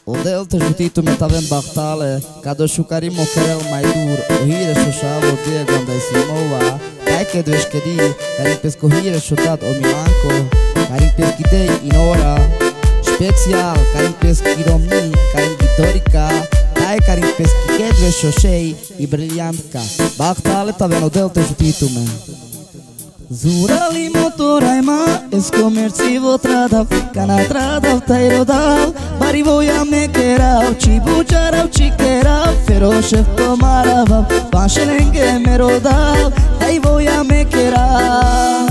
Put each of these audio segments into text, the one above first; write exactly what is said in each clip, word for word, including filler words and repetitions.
Odel te jutito me taven bahtale, kada shukari mo kerel mai dur, o hire shoshavo Diego andai simova, kai ke dveshkedi, karim pesko hire shotat o milanko, karim peskidei inora, special, karim peski romni, karim gitorica, dai karim peski kedve shoshei i briljantka, bahtale taven odel te jutito me. Zurali motorajma, es komercivo tradav, kana tradav taj rodav, bari voja me kerav, či bučarav, či kerav, ferošev to maravav, panšelenge me rodav, taj voja me kerav.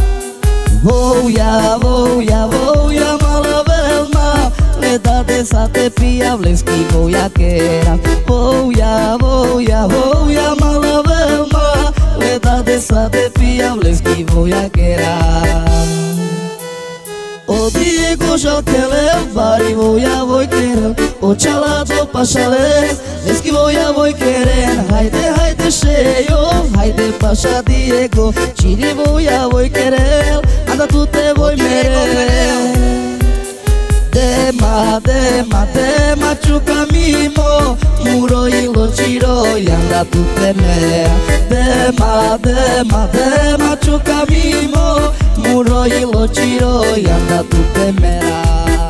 Voja, voja, voja, mala velma, leda desate pijav, leski voja kerav. Voja, voja, voja, mala velma, leda desate pijav, leski voja kerav. O Diego žalkelev, bari voja voj kerel, o čalado pašalev, leski voja voj keren. Hajde, hajde šejo, hajde paša Diego, čini voja voj kerel, anda tu te voj merel. Dema, dema, dema, čuka mimo, muro i ločiro, anda tu te merel. Dema, dema, dema, čuka mimo, muro i ločiro, anda tu te merel.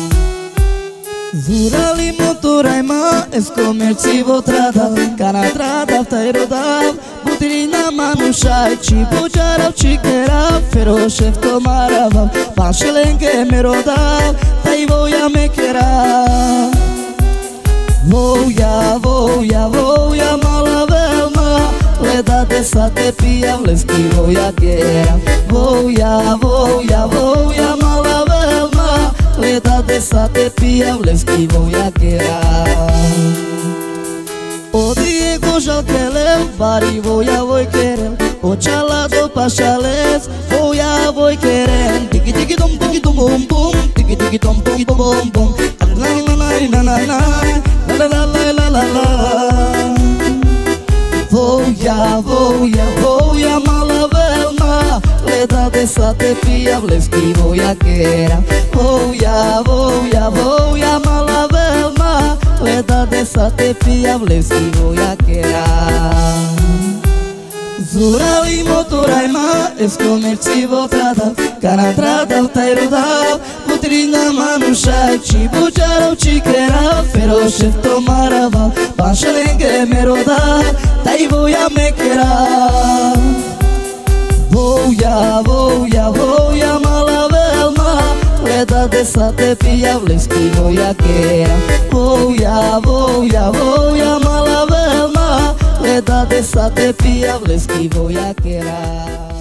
Zurali motorajma, es komercivo tradav, kana tradav taj rodav, butirina manušaj, či bučarav, či kerav, ferošev to maravav, panšelenge me rodav, taj voja me kerav. Voja, voja, voja, mala velma, leda desate pijav, leski voja kerav. Voja, voja, voja, mala velma, leda desate pijav, leski voja kerav. O Diego žalkelev, bari voja voj kerel, o čalado pašalec, voja voj keren. Tiki tiki dom dom dom bom bom, tiki tiki dom dom dom bom bom, la la la la la la la la la la la la. Voja, voja, voja, mala velma, leda desate pijav, leski voja kerav. Voja, voja, voja, mala velma, leda desate pijav, leski voja kerav. Zurali motorajma, es komercivo tradav, kana tradav taj rodav, butirina manušaj, či bučarav, či kerav, ferošev to maravav, panšelenge me rodav, taj voja me kerav. Voja, voja, voja, mala velma, leda desate pijav, leski voja kerav. Voja, voja, voja, mala velma, leda desate pijav, leski voja kerav.